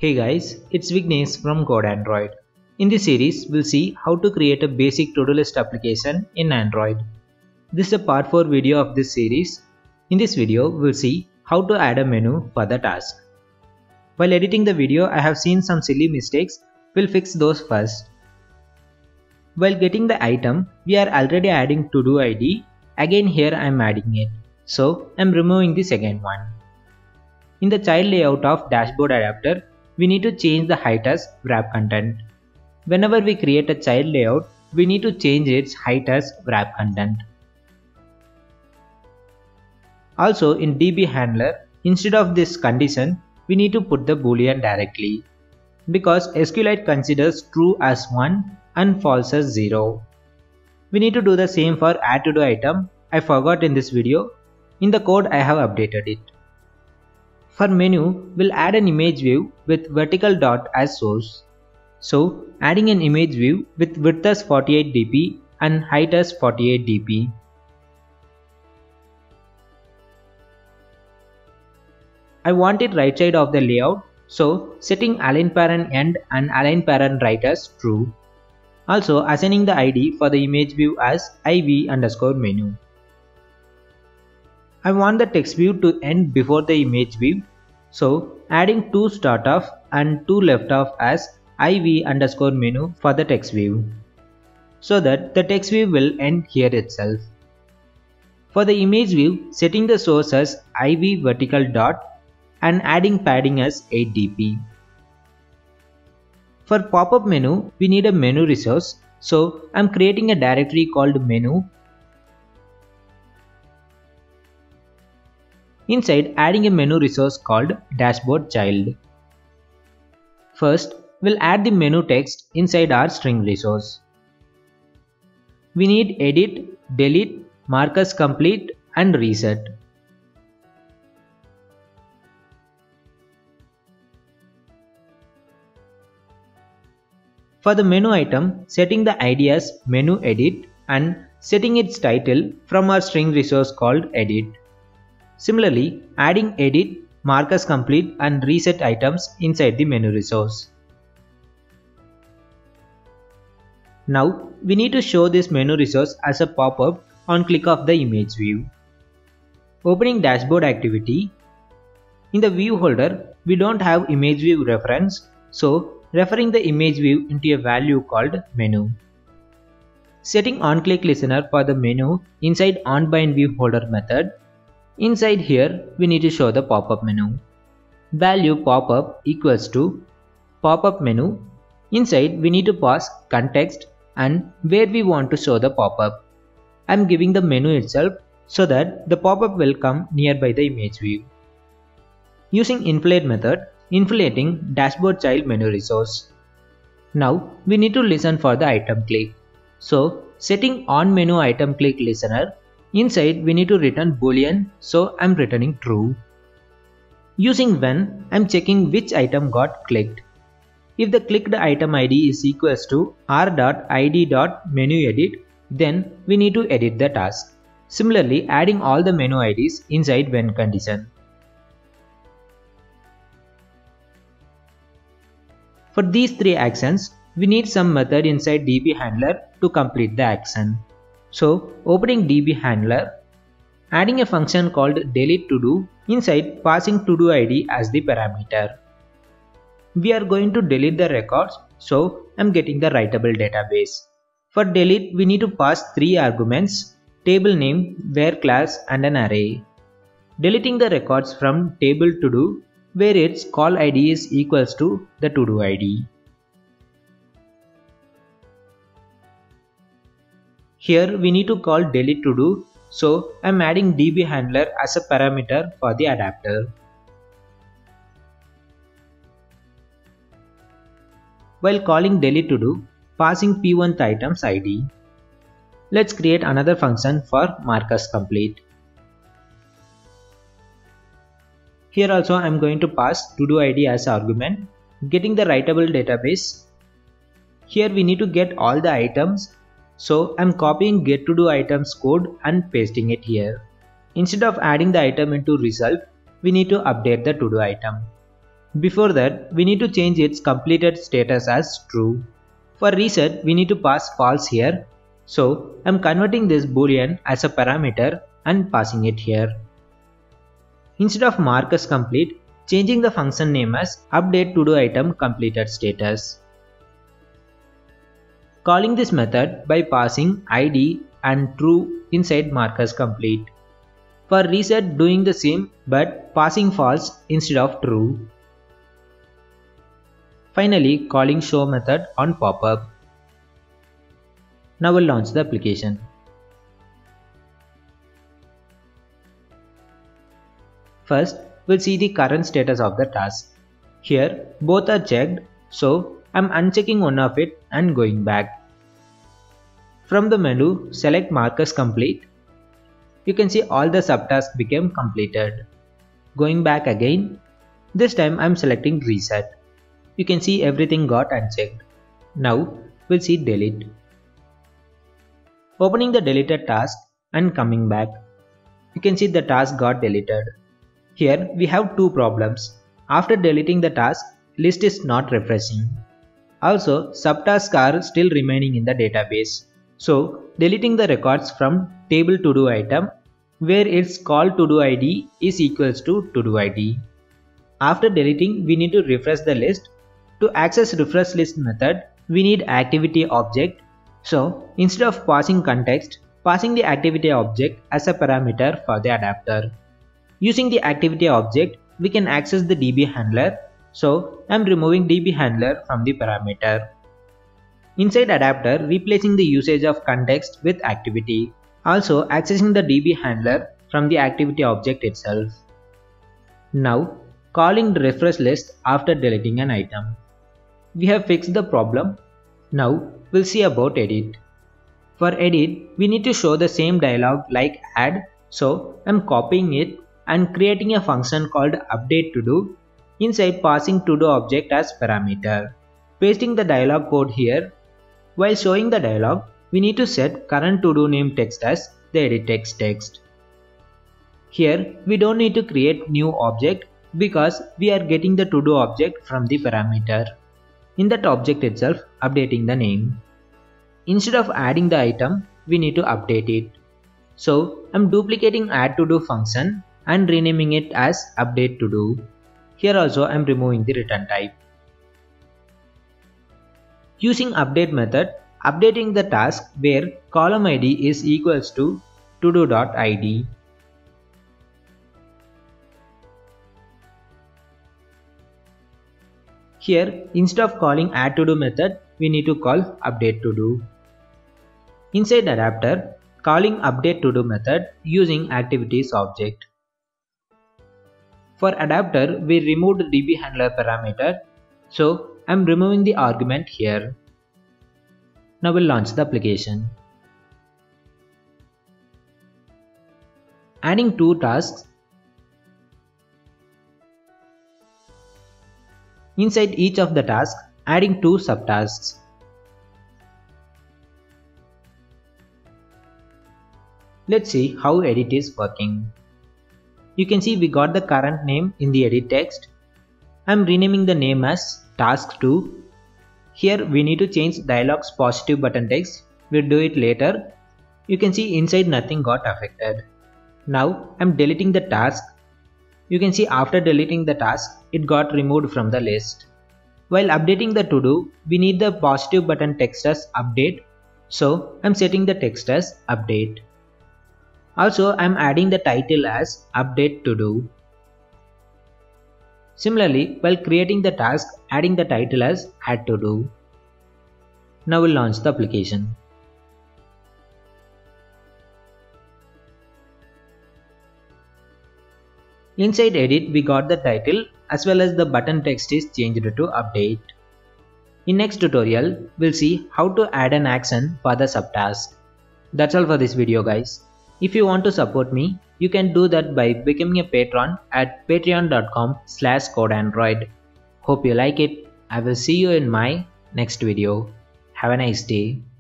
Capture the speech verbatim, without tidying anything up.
Hey guys, it's Vignesh from Code Android. In this series, we'll see how to create a basic to-do list application in Android. This is a part four video of this series. In this video, we'll see how to add a menu for the task. While editing the video, I have seen some silly mistakes. We'll fix those first. While getting the item, we are already adding to-do I D. Again here I am adding it. So I am removing the second one. In the child layout of dashboard adapter, we need to change the height as wrap content. Whenever we create a child layout, we need to change its height as wrap content. Also in D B handler, instead of this condition, we need to put the boolean directly. Because SQLite considers true as one and false as zero. We need to do the same for add to do item. I forgot in this video. In the code I have updated it. For menu, we'll add an image view with vertical dot as source. So, adding an image view with width as forty-eight D P and height as forty-eight D P. I want it right side of the layout, so setting align parent end and align parent right as true. Also assigning the I D for the image view as iv underscore menu. I want the text view to end before the image view, so adding two start off and two left off as iv underscore menu for the text view, so that the text view will end here itself. For the image view, setting the source as iv vertical dot and adding padding as eight D P. For pop-up menu, we need a menu resource, so I am creating a directory called menu. Inside, adding a menu resource called dashboard child. First, we'll add the menu text inside our string resource. We need edit, delete, mark as complete and reset. For the menu item, setting the I D as menu edit and setting its title from our string resource called edit. Similarly, adding edit, mark as complete and reset items inside the menu resource. Now, we need to show this menu resource as a pop-up on click of the image view. Opening dashboard activity. In the view holder, we don't have image view reference, so referring the image view into a value called menu. Setting on-click listener for the menu inside onBind view holder method. Inside here, we need to show the pop-up menu. Value pop-up equals to pop-up menu. Inside, we need to pass context and where we want to show the pop-up. I am giving the menu itself so that the pop-up will come nearby the image view. Using inflate method, inflating dashboard child menu resource. Now, we need to listen for the item click. So, setting on menu item click listener. Inside, we need to return boolean, so I am returning true. Using when, I am checking which item got clicked. If the clicked item I D is equals to r.id.menuEdit, then we need to edit the task. Similarly, adding all the menu I Ds inside when condition. For these three actions, we need some method inside D B handler to complete the action. So, opening D B handler, adding a function called delete to do, inside passing to do I D as the parameter. We are going to delete the records, so I am getting the writable database. For delete, we need to pass three arguments, table name, where class and an array. Deleting the records from table to do, where its call I D is equals to the to do I D. Here we need to call delete to do, so I am adding D B handler as a parameter for the adapter. While calling delete to do, passing p one items I D. Let's create another function for mark as complete. Here also I am going to pass to do I D as argument, getting the writable database. Here we need to get all the items. So I'm copying get to do items code and pasting it here. Instead of adding the item into result, we need to update the to do item. Before that, we need to change its completed status as true. For reset, we need to pass false here. So, I am converting this boolean as a parameter and passing it here. Instead of mark as complete, changing the function name as update to do item completed status. Calling this method by passing I D and true inside mark as complete. For reset, doing the same but passing false instead of true. Finally, calling show method on popup. Now we'll launch the application. First, we'll see the current status of the task. Here, both are checked, so I'm unchecking one of it and going back. From the menu, select mark as complete. You can see all the subtasks became completed. Going back again, this time I'm selecting reset. You can see everything got unchecked. Now we'll see delete. Opening the deleted task and coming back. You can see the task got deleted. Here we have two problems. After deleting the task, list is not refreshing. Also, subtasks are still remaining in the database. So, deleting the records from table to do item where its call to do I D is equals to to do I D. After deleting, we need to refresh the list. To access refresh list method, we need activity object. So, instead of passing context, passing the activity object as a parameter for the adapter. Using the activity object, we can access the D B handler. So, I am removing D B handler from the parameter. Inside adapter, replacing the usage of context with activity. Also, accessing the D B handler from the activity object itself. Now, calling the refresh list after deleting an item. We have fixed the problem. Now, we'll see about edit. For edit, we need to show the same dialog like add. So, I'm copying it and creating a function called update to do. Inside, passing to do object as parameter. Pasting the dialog code here. While showing the dialog, we need to set current to do name text as the edit text text. Here, we don't need to create new object because we are getting the to do object from the parameter. In that object itself, updating the name. Instead of adding the item, we need to update it. So, I'm duplicating add to do function and renaming it as update to do. Here also I'm removing the return type. Using update method, updating the task where column I D is equals to todo.id. Here, instead of calling add to do method, we need to call update to do. Inside adapter, calling update to do method using activities object. For adapter, we removed D B handler parameter, so I'm removing the argument here. Now we'll launch the application. Adding two tasks. Inside each of the tasks, adding two subtasks. Let's see how edit is working. You can see we got the current name in the edit text. I'm renaming the name as task two. Here we need to change dialog's positive button text. We'll do it later. You can see inside nothing got affected. Now I'm deleting the task. You can see after deleting the task, it got removed from the list. While updating the to do, we need the positive button text as update. So I'm setting the text as update. Also, I'm adding the title as update to do. Similarly, while creating the task, adding the title as add to do. Now we'll launch the application. Inside edit, we got the title as well as the button text is changed to update. In next tutorial, we'll see how to add an action for the subtask. That's all for this video, guys. If you want to support me, you can do that by becoming a patron at patreon dot com slash codeandroid. Hope you like it. I will see you in my next video. Have a nice day.